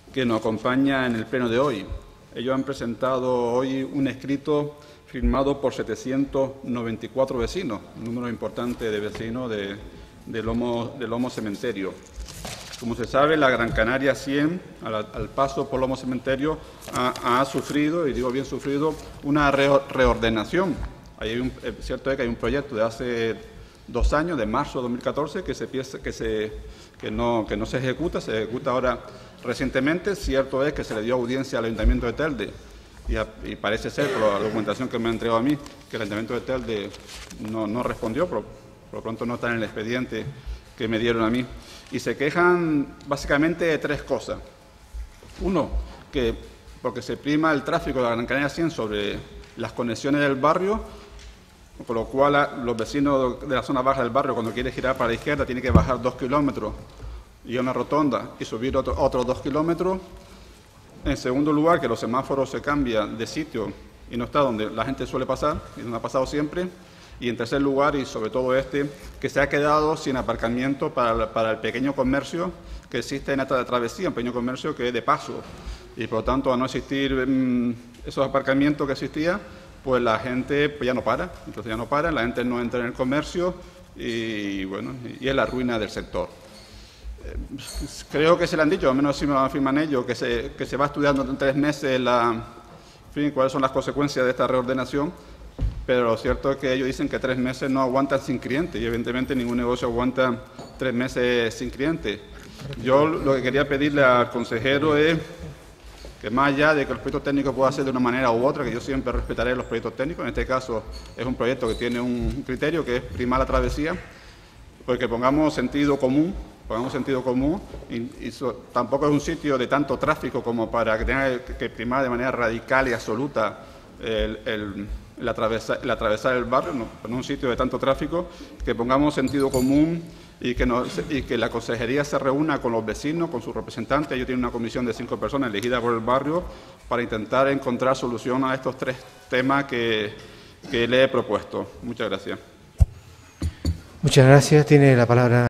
que nos acompaña en el pleno de hoy. Ellos han presentado hoy un escrito firmado por 794 vecinos, un número importante de vecinos del Lomo Cementerio. Como se sabe, la Gran Canaria 100, al paso por Lomo Cementerio, ha sufrido, y digo bien sufrido, una reordenación. Cierto es que hay un proyecto de hace 2 años, de marzo de 2014, que no se ejecuta ahora recientemente. Cierto es que se le dio audiencia al Ayuntamiento de Telde y parece ser, por la documentación que me ha entregado a mí, que el Ayuntamiento de Telde no respondió, por lo pronto no está en el expediente que me dieron a mí. Y se quejan básicamente de 3 cosas. Uno, que porque se prima el tráfico de la Gran Canaria 100 sobre las conexiones del barrio, por lo cual los vecinos de la zona baja del barrio, cuando quieren girar para la izquierda, tienen que bajar 2 kilómetros y a una rotonda y subir otros 2 kilómetros. En segundo lugar, que los semáforos se cambian de sitio y no está donde la gente suele pasar, y donde ha pasado siempre. Y en tercer lugar, y sobre todo que se ha quedado sin aparcamiento para el pequeño comercio que existe en esta travesía, un pequeño comercio que es de paso. Y por lo tanto, a no existir esos aparcamientos que existían, pues la gente pues ya no para. Entonces ya no para, la gente no entra en el comercio y bueno, y es la ruina del sector. Creo que se le han dicho, al menos así me lo afirman ellos, que se va estudiando en 3 meses cuáles son las consecuencias de esta reordenación. Pero lo cierto es que ellos dicen que 3 meses no aguantan sin cliente y evidentemente ningún negocio aguanta 3 meses sin cliente. Yo lo que quería pedirle al consejero es que más allá de que los proyectos técnicos puedan hacer de una manera u otra, que yo siempre respetaré los proyectos técnicos, en este caso es un proyecto que tiene un criterio que es primar la travesía, pues que pongamos sentido común, tampoco es un sitio de tanto tráfico como para que tenga que primar de manera radical y absoluta el atravesar el barrio, no es un sitio de tanto tráfico, que pongamos sentido común y que la consejería se reúna con los vecinos, con sus representantes. Ellos tienen una comisión de 5 personas elegida por el barrio para intentar encontrar solución a estos 3 temas que le he propuesto. Muchas gracias. Muchas gracias. Tiene la palabra